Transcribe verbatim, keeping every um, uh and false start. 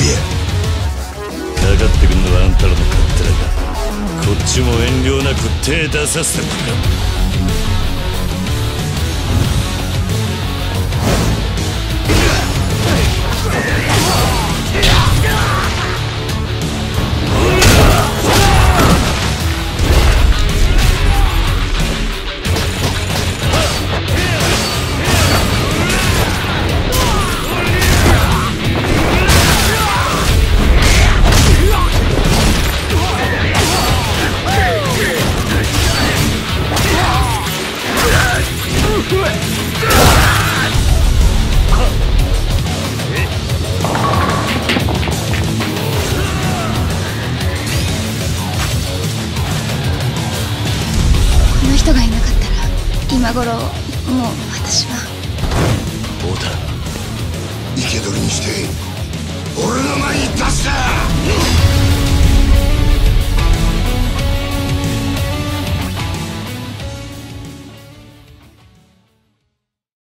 かかってくんのはあんたらの勝手だが、こっちも遠慮なく手出させてもらう。 この人がいなかったら今頃もう私は。 太田、 生け捕りにして俺の前に出すな。